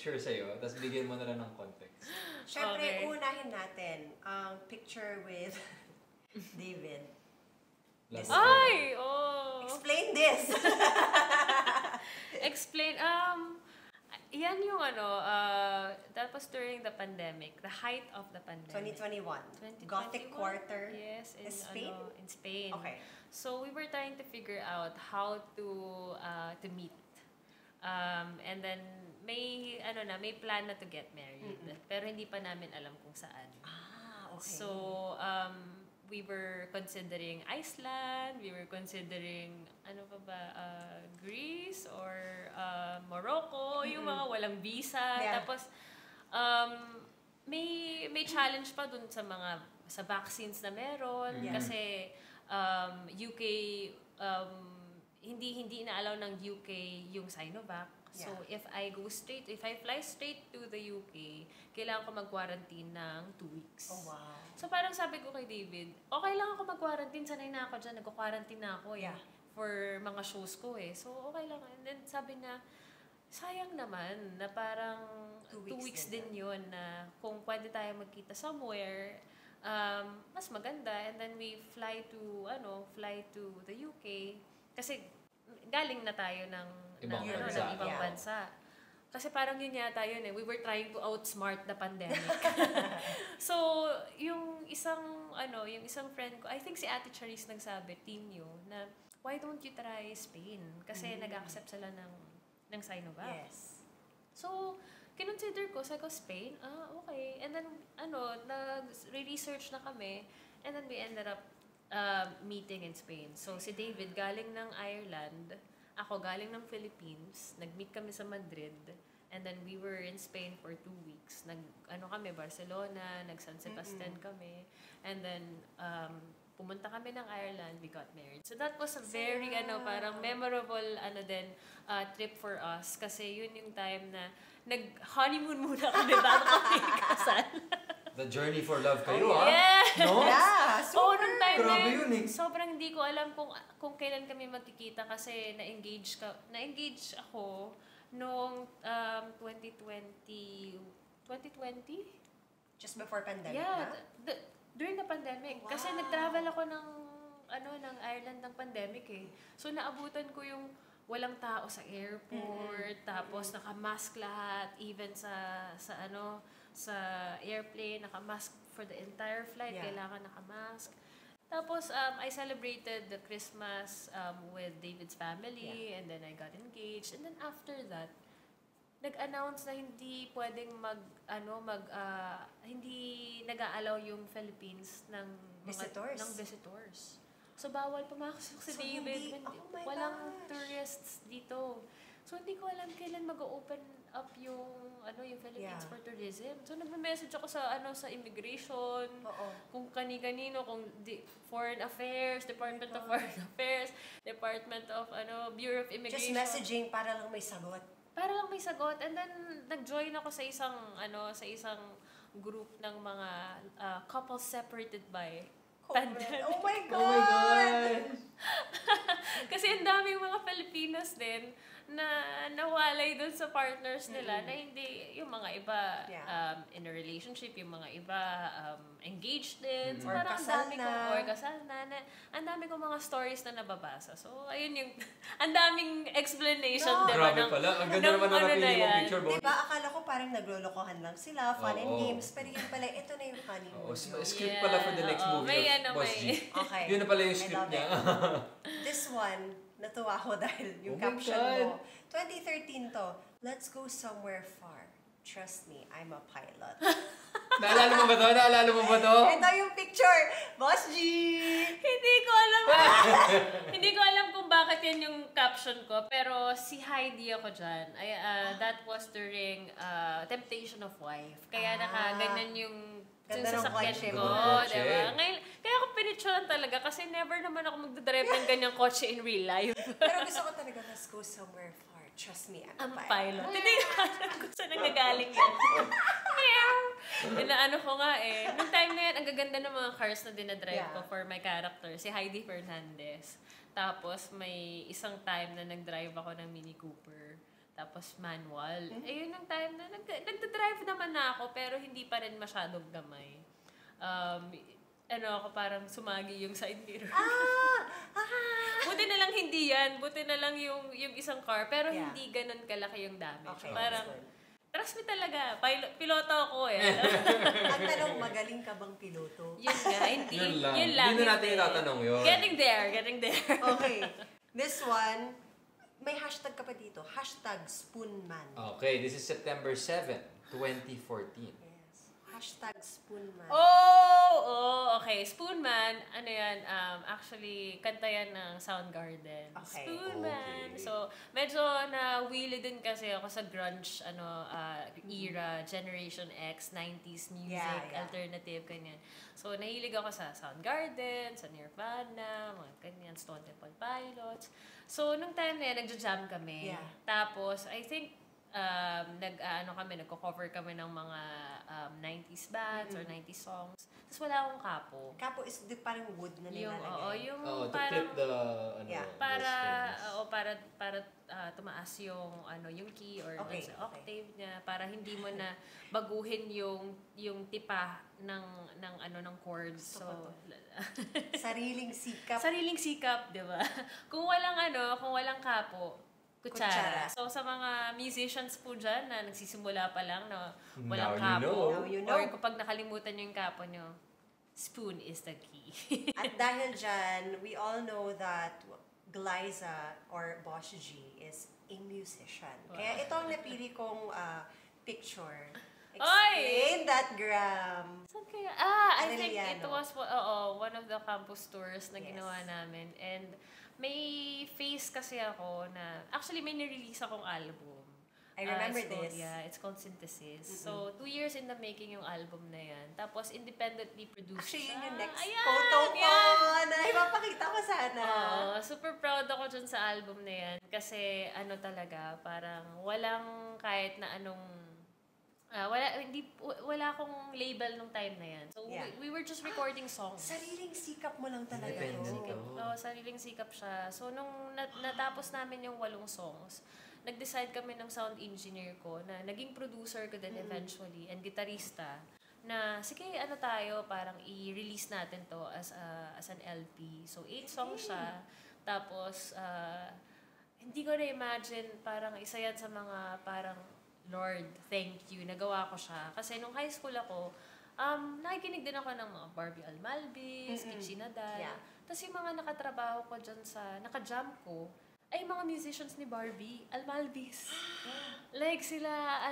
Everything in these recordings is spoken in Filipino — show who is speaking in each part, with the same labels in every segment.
Speaker 1: picture sa'yo, tapos bigyan mo na lang ng context.
Speaker 2: Siyempre, unahin natin ang picture with David.
Speaker 3: Ay! Oh!
Speaker 2: Explain this!
Speaker 3: Explain, yan yung that was during the pandemic, the height of the pandemic.
Speaker 2: 2021. Gothic quarter.
Speaker 3: Yes, in
Speaker 2: Spain?
Speaker 3: In Spain.
Speaker 2: Okay.
Speaker 3: So we were trying to figure out how to meet. And then may plan na to get married. Pero hindi pa namin alam kung saan.
Speaker 2: Okay.
Speaker 3: So we were considering Iceland, we were considering Greece or Morocco, yung mga walang visa.
Speaker 2: Yeah.
Speaker 3: Tapos may challenge pa dun sa vaccines na meron kasi UK hindi na-allow ng UK yung Sinovac. So if I fly straight to the UK, kailangan ko mag-quarantine ng 2 weeks.
Speaker 2: Oh, wow.
Speaker 3: So parang sabi ko kay David, okay lang ako mag-quarantine, sanay na ako dyan, nag-quarantine na ako for mga shows ko So okay lang. And then sabi niya, sayang naman na parang 2 weeks din yun na kung pwede tayo magkita somewhere, mas maganda. And then we fly to the UK kasi galing na tayo ng ibang bansa. Kasi parang yun yata yun we were trying to outsmart the pandemic. So, yung isang friend ko, I think si Ate Charisse nagsabi, Team New, na why don't you try Spain? Kasi nag-accept sila ng Sinovac.
Speaker 2: Yes.
Speaker 3: So, kinonsider ko, sabi ko, Spain? Okay. And then, nag-research na kami, and then we ended up meeting in Spain. So, si David galing ng Ireland, ako galing ng Philippines, nag-meet kami sa Madrid, and then we were in Spain for 2 weeks. Barcelona, nag-San Sebastian kami, and then pumunta kami ng Ireland, we got married. So that was a very parang memorable trip for us kasi yun yung time na nag-honeymoon muna kami bago kami kasal.
Speaker 1: The journey for love kayo,
Speaker 3: Yes!
Speaker 1: No?
Speaker 2: Yeah, super.
Speaker 3: Nung time
Speaker 1: Grabe
Speaker 3: na
Speaker 1: yun
Speaker 3: sobrang hindi ko alam kung kailan kami magkikita kasi na-engage ako noong 2020?
Speaker 2: Just before pandemic
Speaker 3: Yeah,
Speaker 2: na?
Speaker 3: during the pandemic.
Speaker 2: Wow.
Speaker 3: Kasi nag-travel ako ng Ireland ng pandemic So naabutan ko yung walang tao sa airport, tapos naka-mask lahat, even sa airplane, naka-mask for the entire flight, kailangan naka-mask. Tapos I celebrated the Christmas with David's family, and then I got engaged, and then after that, nag-announce na hindi pwedeng hindi nag-aalaw yung Philippines ng visitors. So, bawal pumasok si David. Walang tourists dito. So, hindi ko alam kailan mag-open up yung Philippines for tourism. So, nagme-message ako sa immigration, kung kani-kanino, kung Foreign Affairs, Department of Foreign Affairs, Department of Bureau of Immigration.
Speaker 2: Just messaging para lang may sagot.
Speaker 3: And then, nag-join ako sa isang group ng mga couples separated by pandemic.
Speaker 2: Oh my God!
Speaker 1: Oh my God!
Speaker 3: Kasi ang daming mga Filipinos din na nawalay dun sa partners nila na hindi, yung mga iba in a relationship, yung mga iba engaged din. So,
Speaker 2: Or
Speaker 3: parang
Speaker 2: kasal
Speaker 3: kasal na. Ang dami kong mga stories na nababasa. So, ayun yung, ang daming explanation, diba?
Speaker 1: Grabe pala. Ang ganda naman ng napili mong picture, Bon.
Speaker 2: Diba, akala ko parang naglolokohan lang sila, fun and games, pero yun pala, ito na yung honeymoon.
Speaker 1: Script pala for the next movie of Boss G.
Speaker 2: Okay.
Speaker 1: Yun na pala yung script niya.
Speaker 2: This one, natuwa ko dahil yung caption mo. 2013 to, let's go somewhere far. Trust me, I'm a pilot.
Speaker 1: Naalala mo ba to?
Speaker 2: Ito yung picture, Boss G!
Speaker 3: Hindi ko alam. Hindi ko alam kung bakit yan yung caption ko. Pero si Heidi ako dyan. That was during Temptation of Wife. Kaya nakaganyan yung sasakyan ko. Diba? Ngayon, kaya ako pinicturean talaga kasi never naman ako magdadrive ng ganyang kotse in real life.
Speaker 2: Pero gusto ko talaga, let's go somewhere far. Trust me, I'm a pilot.
Speaker 3: Hindi ko alam kung saan nagagaling yan. Inaano ko nga Nung time na yan, ang gaganda ng mga cars na dinadrive ko for my character. Si Heidi Fernandez. Tapos may isang time na nag-drive ako ng Mini Cooper. tapos manual. Yun ang time na nagda-drive naman na ako, pero hindi pa rin masyadong gamay. Ako parang sumagi yung side mirror. Buti na lang hindi yan. Buti na lang yung isang car, pero hindi ganun kalaki yung damage.
Speaker 2: Okay.
Speaker 3: Parang, trust me talaga, piloto ako eh.
Speaker 2: Ang tanong, magaling ka bang piloto?
Speaker 3: Yun nga, hindi.
Speaker 1: Yun lang.
Speaker 3: Yun lang.
Speaker 1: Hindi na natin itatanong yun.
Speaker 3: Getting there.
Speaker 2: Okay. This one, may hashtag ka pa dito. Hashtag Spoonman.
Speaker 1: Okay, this is September 7, 2014.
Speaker 2: Yes. Hashtag Spoonman.
Speaker 3: Okay. Spoonman, ano yan, actually, kanta yan ng Soundgarden.
Speaker 2: Okay.
Speaker 3: Spoonman.
Speaker 1: Okay.
Speaker 3: So, medyo na-wheelie din kasi ako sa grunge era, Generation X, 90s music, alternative, ganyan. So, nahilig ako sa Soundgarden, sa Nirvana, mga ganyan, Stone Temple Pilots. So, nung time na yan, nagja-jam kami.
Speaker 2: Yeah.
Speaker 3: Tapos, I think, nagko-cover kami ng mga 90s bands or 90s songs. Tapos wala akong kapo.
Speaker 2: Kapo is parang wood na nilalagay.
Speaker 1: To
Speaker 3: parang
Speaker 1: clip the
Speaker 3: para tumaas yung yung key or
Speaker 2: Okay,
Speaker 3: sa octave niya para hindi mo na baguhin yung tipa ng chords. So
Speaker 2: Sariling
Speaker 3: sikap, 'di ba? Kung walang kapo, kutsara. So, sa mga musicians po dyan na nagsisimula pa lang na walang kapo.
Speaker 2: Now you know.
Speaker 3: Or kapag nakalimutan nyo yung kapo nyo, spoon is the key.
Speaker 2: At dahil dyan, we all know that Glyza or Boss G is a musician. Kaya ito ang napili kong picture. Explain that, Gram.
Speaker 3: Saan kaya? I think it was one of the campus tours na ginawa namin. And may face kasi ako na, actually may nirelease akong album.
Speaker 2: I remember this.
Speaker 3: Yeah, it's called Synthesis. So, 2 years in the making yung album na yan. Tapos, independently produced
Speaker 2: Actually,
Speaker 3: siya.
Speaker 2: yun yung next
Speaker 3: Ayan,
Speaker 2: photo ko
Speaker 3: yan.
Speaker 2: na ipapakita ko sana.
Speaker 3: Super proud ako dyan sa album na yan. Kasi, talaga, parang walang kahit na wala akong label nung time na yan. So, we were just recording songs.
Speaker 2: Sariling sikap mo lang talaga.
Speaker 3: Sariling sikap siya. So, nung natapos namin yung 8 songs, nag-decide kami ng sound engineer ko na naging producer ko din eventually and gitarista na sige, tayo, parang i-release natin to as an LP. So, 8 songs siya. Tapos, hindi ko na-imagine, parang isa yan sa mga parang Lord, thank you. Nagawa ko siya. Kasi nung high school ako, nakikinig din ako ng mga Barbie Almalvis, Kitchi Nadal.
Speaker 2: Yeah.
Speaker 3: Tapos yung mga nakatrabaho ko dyan naka-jam ko, ay mga musicians ni Barbie Almalvis. Like sila,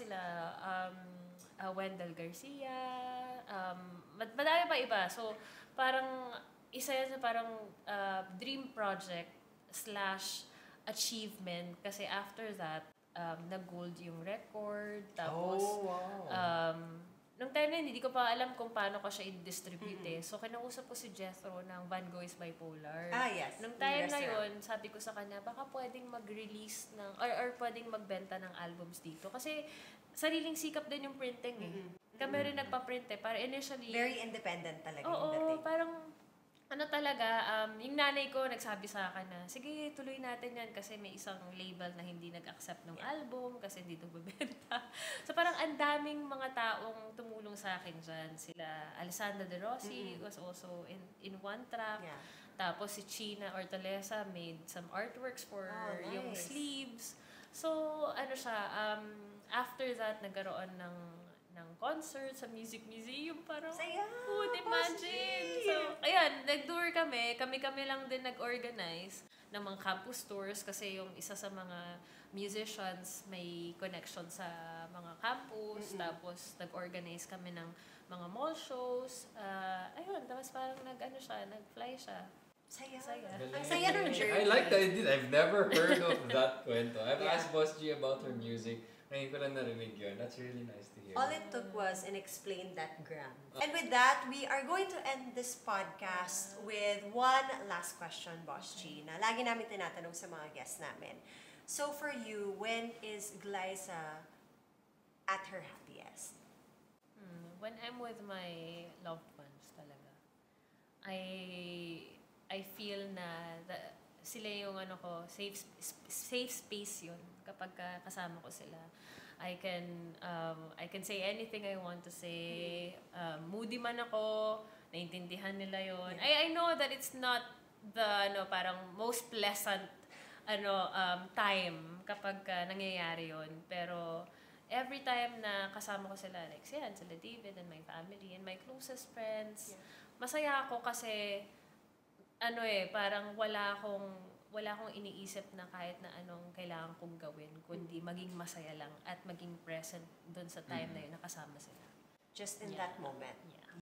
Speaker 3: Wendell Garcia, madami pa iba. So, parang, isa yan sa parang dream project / achievement. Kasi after that, nag-gold yung record. Tapos, nung time na hindi ko pa alam kung paano ko siya i-distribute eh. So, kinausap ko si Jethro ng Van Gogh is Bipolar.
Speaker 2: Yes.
Speaker 3: Nung time na yun, sabi ko sa kanya, baka pwedeng mag-release or pwedeng magbenta ng albums dito. Kasi, sariling sikap din yung printing eh. Kami rin nagpa-print eh. Para initially...
Speaker 2: Very independent talaga yung
Speaker 3: Oo,
Speaker 2: dating.
Speaker 3: parang... yung nanay ko nagsabi sa akin na, sige, tuloy natin yan kasi may isang label na hindi nag-accept ng album kasi hindi ito bebenta. So parang ang daming mga taong tumulong sa akin dyan. Sila, Alessandra De Rossi was also in one track.
Speaker 2: Yeah.
Speaker 3: Tapos si China Ortalesa made some artworks for yung sleeves. So, after that, nagkaroon ng concert sa Music Museum. Parang,
Speaker 2: Saya!
Speaker 3: imagine! So, ayan, nag-tour kami. Kami lang din nag-organize ng mga campus tours kasi yung isa sa mga musicians may connection sa mga campus. Tapos, nag-organize kami ng mga mall shows. Tapos parang nag-fly siya.
Speaker 2: Saya.
Speaker 3: Ang
Speaker 2: saya ng journey.
Speaker 1: I like that idea. I've never heard of that kwento. I've asked Boss G about her music. Ngayon ko lang narinig yun. That's really nice to hear.
Speaker 2: All it took was an explain that, Gram. And with that, we are going to end this podcast with one last question, Boss G, na lagi namin tinatanong sa mga guests namin. So for you, when is Glyza at her happiest?
Speaker 3: When I'm with my loved ones talaga. I feel na sila yung safe space yun kapag kasama ko sila. I can say anything I want to say. Moody man ako, naintindihan nila yun. I know that it's not the parang most pleasant time kapag nangyayari yun. Pero every time na kasama ko sila, like sila David and my family and my closest friends, masaya ako kasi parang wala akong iniisip na kahit na anong kailangan kong gawin, kundi maging masaya lang at maging present doon sa time na yun, nakasama sila.
Speaker 2: Just in that moment.
Speaker 3: Yeah.